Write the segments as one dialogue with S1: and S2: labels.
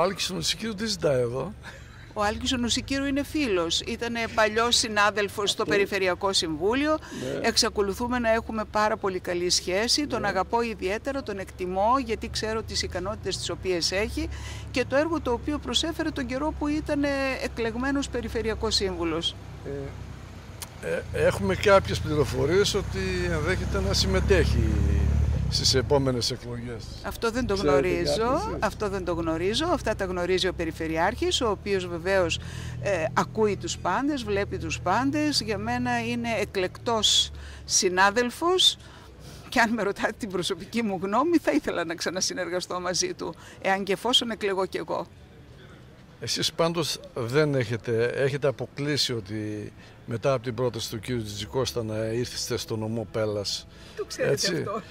S1: Άλκης ο Νοσικύρου τι ζητάει εδώ?
S2: Ο Άλκης ο Νοσικύρου είναι φίλος, ήταν παλιός συνάδελφος στο Περιφερειακό Συμβούλιο, εξακολουθούμε να έχουμε πάρα πολύ καλή σχέση, τον αγαπώ ιδιαίτερα, τον εκτιμώ γιατί ξέρω τις ικανότητες τις οποίες έχει και το έργο το οποίο προσέφερε τον καιρό που ήταν εκλεγμένος Περιφερειακός Σύμβουλος.
S1: Έχουμε κάποιες πληροφορίες ότι ενδέχεται να συμμετέχει στις επόμενες εκλογές.
S2: Αυτό δεν το γνωρίζω, αυτά τα γνωρίζει ο Περιφερειάρχης, ο οποίος βεβαίως ακούει τους πάντες, βλέπει τους πάντες, για μένα είναι εκλεκτός συνάδελφος και αν με ρωτάτε την προσωπική μου γνώμη θα ήθελα να ξανασυνεργαστώ μαζί του, εάν και εφόσον εκλεγώ κι εγώ.
S1: Εσείς πάντως δεν έχετε αποκλείσει ότι μετά από την πρόταση του κ. Τζιτζικώστα να ήρθετε στο νομό Πέλλας.
S2: Το ξέρετε έτσι, αυτό.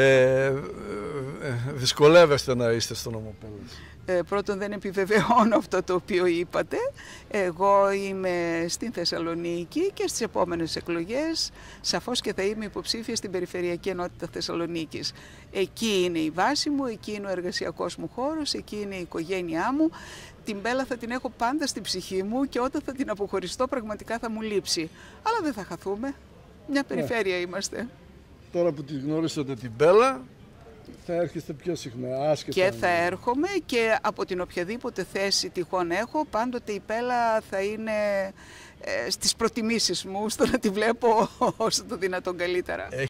S1: Δυσκολεύεστε να είστε στο νομό Πέλλας.
S2: Πρώτον δεν επιβεβαιώνω αυτό το οποίο είπατε. Εγώ είμαι στην Θεσσαλονίκη και στις επόμενες εκλογές σαφώς και θα είμαι υποψήφια στην Περιφερειακή Ενότητα Θεσσαλονίκης. Εκεί είναι η βάση μου, εκεί είναι ο εργασιακός μου χώρος, εκεί είναι η οικογένειά μου. Την Πέλλα θα την έχω πάντα στην ψυχή μου και όταν θα την αποχωριστώ πραγματικά θα μου λείψει. Αλλά δεν θα χαθούμε. Μια περιφέρεια είμαστε.
S1: Τώρα που τη γνωρίσατε την Πέλλα, θα έρχεστε πιο συχνά, άσχετα.
S2: Και θα έρχομαι και από την οποιαδήποτε θέση τυχόν έχω, πάντοτε η Πέλλα θα είναι στις προτιμήσεις μου, στο να τη βλέπω όσο το δυνατόν καλύτερα.